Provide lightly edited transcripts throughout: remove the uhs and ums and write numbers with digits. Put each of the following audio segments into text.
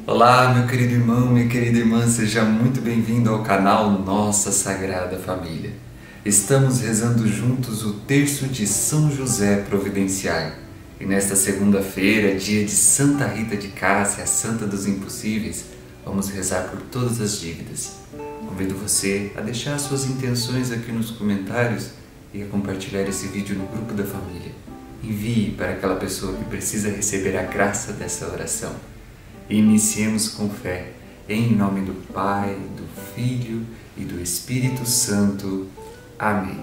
Olá, meu querido irmão, minha querida irmã, seja muito bem-vindo ao canal Nossa Sagrada Família. Estamos rezando juntos o terço de São José Providenciário. E nesta segunda-feira, dia de Santa Rita de Cássia, a Santa dos Impossíveis, vamos rezar por todas as dívidas. Convido você a deixar suas intenções aqui nos comentários e a compartilhar esse vídeo no grupo da família. Envie para aquela pessoa que precisa receber a graça dessa oração. Iniciemos com fé, em nome do Pai, do Filho e do Espírito Santo. Amém.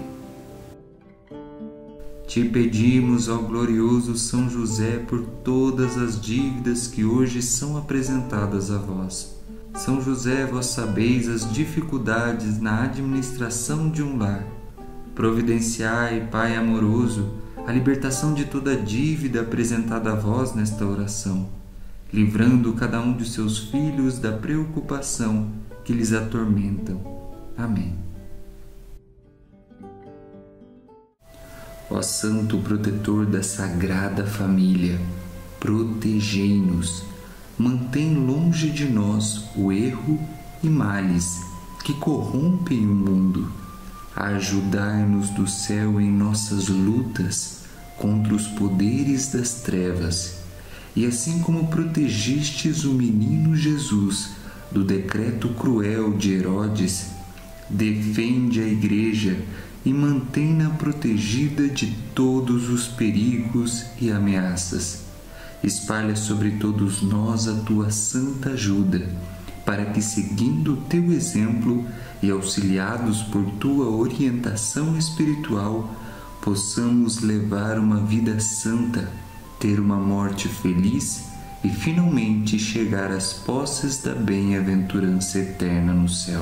Te pedimos, ó glorioso São José, por todas as dívidas que hoje são apresentadas a vós. São José, vós sabeis as dificuldades na administração de um lar. Providenciai, Pai amoroso, a libertação de toda dívida apresentada a vós nesta oração, livrando cada um de seus filhos da preocupação que lhes atormentam. Amém. Ó Santo Protetor da Sagrada Família, protegei-nos, mantém longe de nós o erro e males que corrompem o mundo, ajudai-nos do céu em nossas lutas contra os poderes das trevas, e assim como protegistes o menino Jesus do decreto cruel de Herodes, defende a Igreja e mantém-na protegida de todos os perigos e ameaças. Espalha sobre todos nós a tua santa ajuda, para que, seguindo o teu exemplo e auxiliados por tua orientação espiritual, possamos levar uma vida santa, ter uma morte feliz e finalmente chegar às posses da bem-aventurança eterna no céu.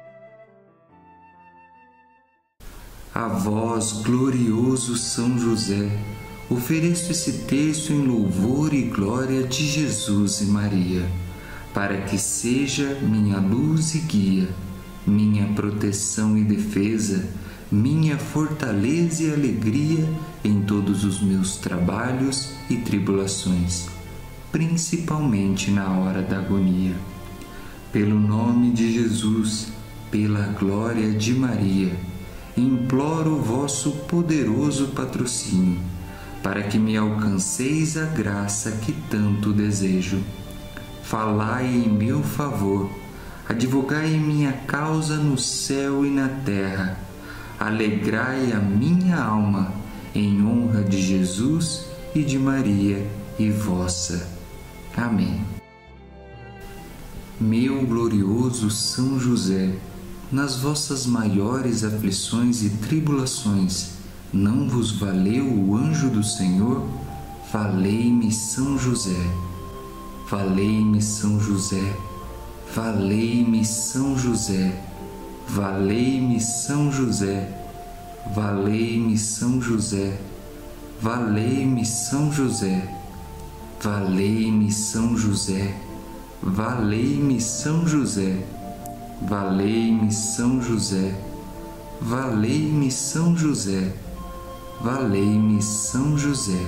A vós, glorioso São José, ofereço esse terço em louvor e glória de Jesus e Maria, para que seja minha luz e guia, minha proteção e defesa, minha fortaleza e alegria em todos os meus trabalhos e tribulações, principalmente na hora da agonia. Pelo nome de Jesus, pela glória de Maria, imploro o vosso poderoso patrocínio, para que me alcanceis a graça que tanto desejo. Falai em meu favor, advogai em minha causa no céu e na terra, alegrai a minha alma em honra de Jesus e de Maria e vossa. Amém. Meu glorioso São José, nas vossas maiores aflições e tribulações, não vos valeu o anjo do Senhor? Valei-me, São José. Valei-me, São José. Valei-me, São José. Valei-me, São José. Valei-me, São José. Valei-me, São José. Valei-me, São José. Valei-me, São José. Valei-me, São José. Valei-me, São José. Valei-me, São José.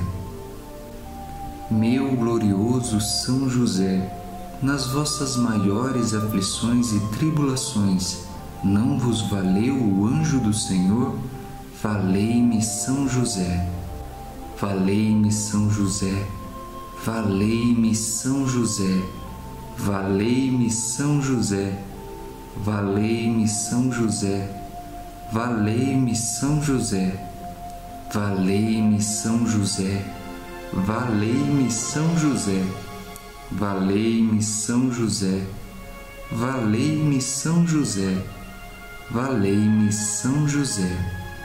Meu glorioso São José, nas vossas maiores aflições e tribulações, não vos valeu o anjo do Senhor? Valei-me, São José. Valei-me, São José. Valei-me, São José. Valei-me, São José. Valei-me, São José. Valei-me, São José. Valei-me, São José. Valei-me, São José. Valei-me, São José. Valei-me, São José. Valei-me, São José.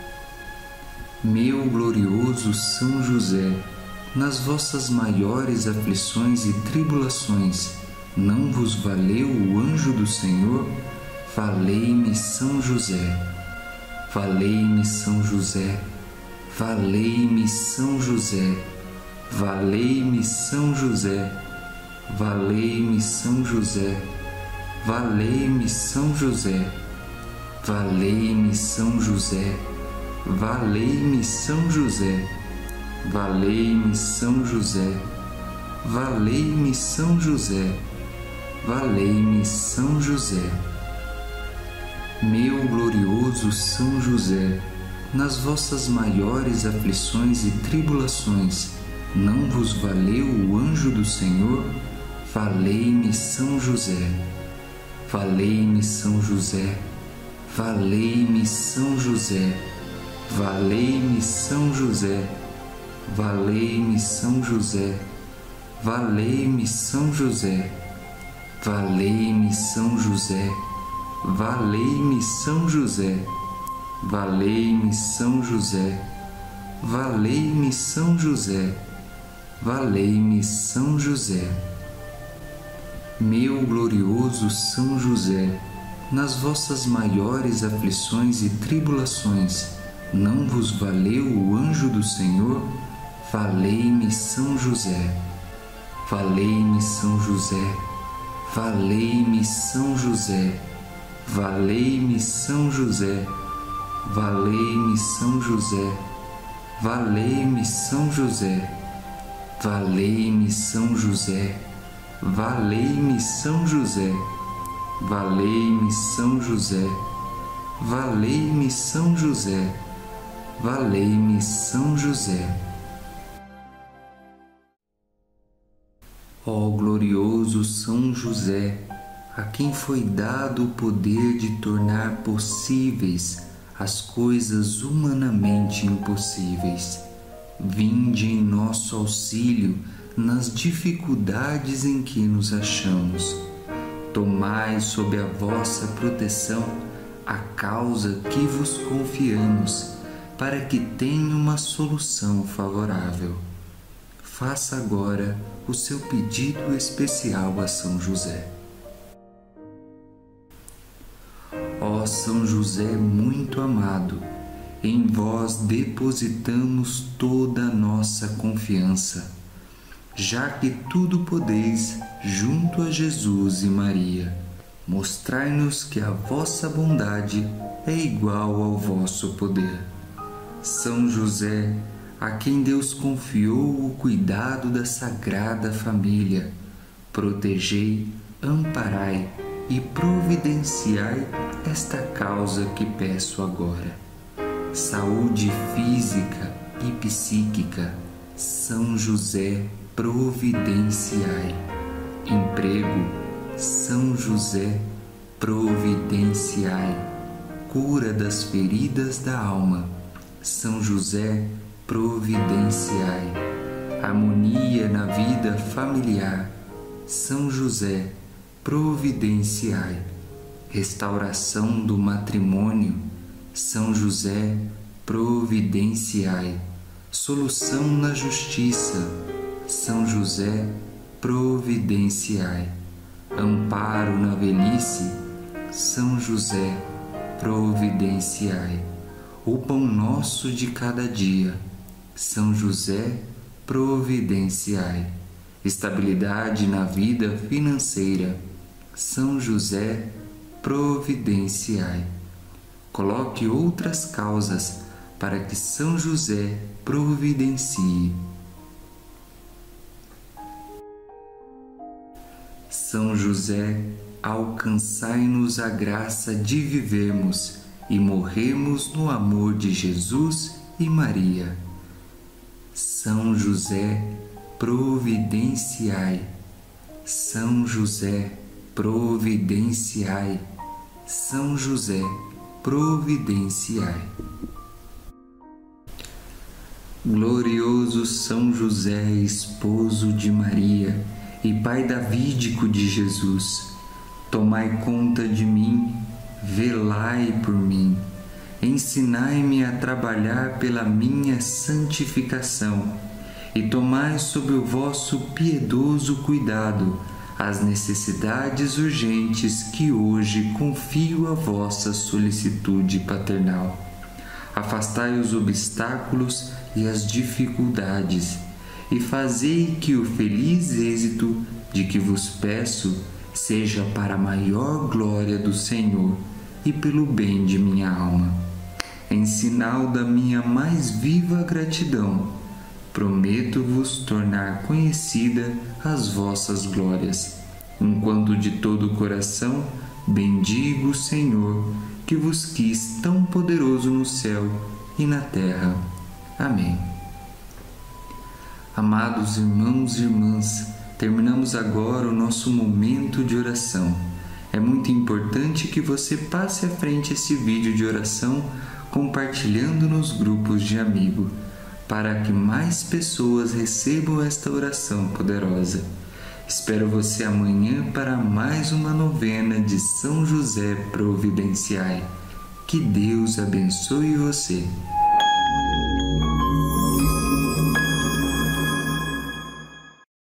Meu glorioso São José, nas vossas maiores aflições e tribulações, não vos valeu o anjo do Senhor? Valei-me, São José. Valei-me, São José. Valei-me, São José. Valei-me, São José. Valei-me, São José. Valei-me, São José. Valei-me, São José. Valei-me, São José. Valei-me, São José. Valei-me, São José. valei-me São José. Meu glorioso São José, nas vossas maiores aflições e tribulações, não vos valeu o anjo do Senhor? Valei-me São José. Valei-me São José. Valei-me São José. Valei-me São José. Valei-me São José. Valei-me São José. Valei-me São José. Valei-me São José. Valei-me São José. Valei-me São José. Valei-me São José. Meu glorioso São José, nas vossas maiores aflições e tribulações, não vos valeu o anjo do Senhor? Valei-me São José. Valei-me São José. Valei-me São José. Valei-me São José. Valei-me São José. Valei-me São José. Valei-me São José. Valei-me São José. Valei-me São José. Valei-me São José. Valei-me São José. Ó glorioso São José, a quem foi dado o poder de tornar possíveis as coisas humanamente impossíveis, vinde em nosso auxílio nas dificuldades em que nos achamos. Tomai sob a vossa proteção a causa que vos confiamos, para que tenha uma solução favorável. Faça agora o seu pedido especial a São José. Ó São José muito amado, em vós depositamos toda a nossa confiança, já que tudo podeis junto a Jesus e Maria. Mostrai-nos que a vossa bondade é igual ao vosso poder. São José, a quem Deus confiou o cuidado da Sagrada Família, protegei, amparai e providenciai esta causa que peço agora. Saúde física e psíquica, São José, providenciai. Emprego, São José, providenciai. Cura das feridas da alma, São José, providenciai. Harmonia na vida familiar, São José, providenciai. Restauração do matrimônio, São José, providenciai. Solução na justiça, São José, providenciai. Amparo na velhice, São José, providenciai. O pão nosso de cada dia, São José, providenciai. Estabilidade na vida financeira, São José, providenciai. Coloque outras causas para que São José providencie. São José, alcançai-nos a graça de vivermos e morrermos no amor de Jesus e Maria. São José, providenciai. São José, providenciai. São José, providenciai. Glorioso São José, esposo de Maria e pai davídico de Jesus, tomai conta de mim, velai por mim, ensinai-me a trabalhar pela minha santificação e tomai sob o vosso piedoso cuidado as necessidades urgentes que hoje confio à vossa solicitude paternal. Afastai os obstáculos e as dificuldades e fazei que o feliz êxito de que vos peço seja para a maior glória do Senhor e pelo bem de minha alma. Em sinal da minha mais viva gratidão, prometo-vos tornar conhecida as vossas glórias, enquanto de todo o coração bendigo o Senhor, que vos quis tão poderoso no céu e na terra. Amém. Amados irmãos e irmãs, terminamos agora o nosso momento de oração. É muito importante que você passe à frente esse vídeo de oração, compartilhando nos grupos de amigos, para que mais pessoas recebam esta oração poderosa. Espero você amanhã para mais uma novena de São José Providenciai. Que Deus abençoe você.